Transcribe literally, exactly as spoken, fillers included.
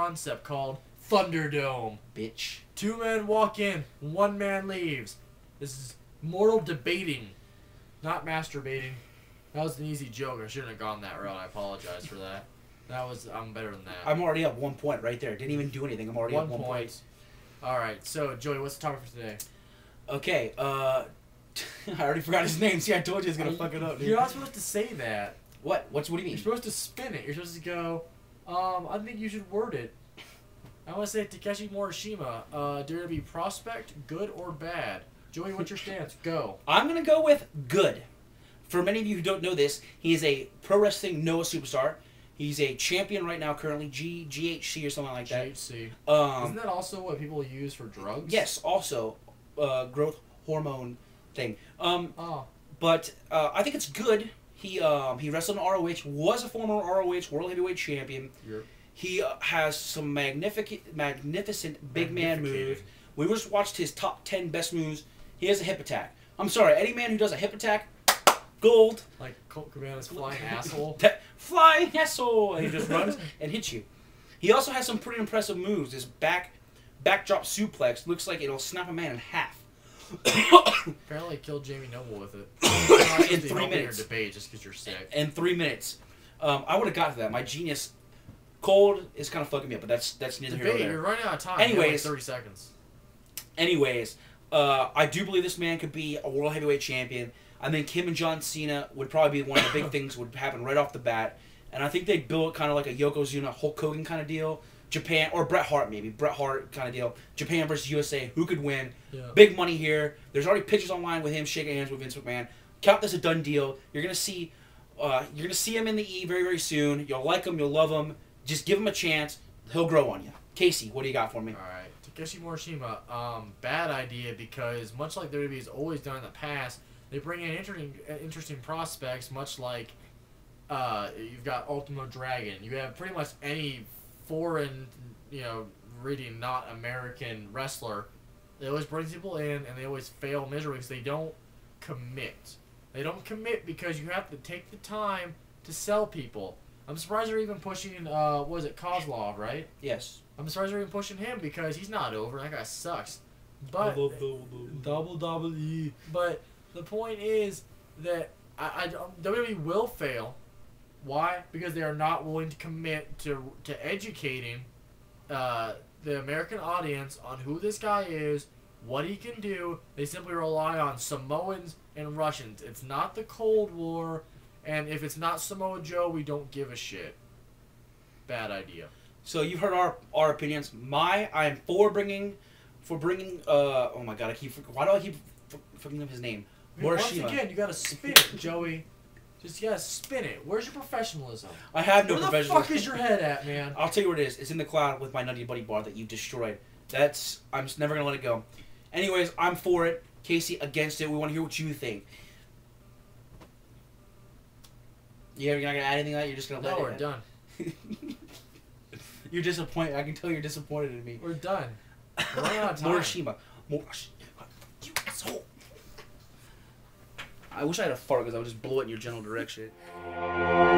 concept called Thunderdome. Bitch. Two men walk in, one man leaves. This is mortal debating, not masturbating. That was an easy joke. I shouldn't have gone that route. I apologize for that. That was I'm better than that. I'm already up one point right there. Didn't even do anything. I'm already one up one point. point. All right. So Joey, what's the topic for today? Okay. Uh, I already forgot his name. See, I told you I was gonna you, fuck it up, dude. You're not supposed to say that. What? What's what do you mean? You're supposed to spin it. You're supposed to go. Um, I think you should word it. I want to say Takeshi Morishima. Uh, dare to be prospect, good or bad? Joey, what's your stance? Go. I'm gonna go with good. For many of you who don't know this, he is a pro wrestling Noah superstar. He's a champion right now, currently G GHC or something like that. G H C. Um, Isn't that also what people use for drugs? Yes, also uh, growth hormone thing. Um, Oh. but uh, I think it's good. He um, he wrestled in R O H, was a former R O H World Heavyweight Champion. You're He uh, has some magnificent, magnificent big man moves. We just watched his top ten best moves. He has a hip attack. I'm sorry, any man who does a hip attack, gold. like Colt Cabana's flying asshole. That flying asshole, and he just runs and hits you. He also has some pretty impressive moves. His back backdrop suplex looks like it'll snap a man in half. Apparently killed Jamie Noble with it. In three minutes. Debate just because you're sick. In three minutes. Um, I would have got to that. My genius cold is kind of fucking me up, but that's that's neither here nor Debate. there. You're running out of time. Anyways. You have like thirty seconds. Anyways, uh, I do believe this man could be a world heavyweight champion. I think him and John Cena would probably be one of the big things would happen right off the bat. And I think they'd build it kind of like a Yokozuna, Hulk Hogan kind of deal. Japan, or Bret Hart maybe. Bret Hart kind of deal. Japan versus U S A. Who could win? Yeah. Big money here. There's already pictures online with him shaking hands with Vince McMahon. Count this a done deal. You're going to see uh, you're gonna see him in the E very, very soon. You'll like him. You'll love him. Just give him a chance. He'll grow on you. Casey, what do you got for me? All right. Takeshi Morishima, um, bad idea because much like W W E has always done in the past, they bring in interesting, interesting prospects. Much like uh, you've got Ultimo Dragon, you have pretty much any foreign, you know, really not American wrestler. They always bring people in, and they always fail miserably because they don't commit. They don't commit because you have to take the time to sell people. I'm surprised they're even pushing, uh, what is it, Kozlov, right? Yes. I'm surprised they're even pushing him because he's not over. That guy sucks. But double double E. But the point is that I, I W W E will fail. Why? Because they are not willing to commit to to educating uh, the American audience on who this guy is, what he can do. They simply rely on Samoans and Russians. It's not the Cold War, and if it's not Samoa Joe, we don't give a shit. Bad idea. So you've heard our our opinions. My, I am for bringing, for bringing. Uh, oh my god, I keep. Why do I keep forgetting his name? Once Morishima. again, you gotta spin it, Joey. Just you gotta spin it. Where's your professionalism? I have no Where the professional. fuck is your head at, man? I'll tell you where it is. It's in the cloud with my Nutty Buddy bar that you destroyed. That's. I'm just never gonna let it go. Anyways, I'm for it. Casey against it. We want to hear what you think. You're not gonna add anything to that. You're just gonna let No, it. we're done. You're disappointed. I can tell you're disappointed in me. We're done. We're running out of time. Morishima. Morishima. You asshole. I wish I had a fart because I would just blow it in your general direction.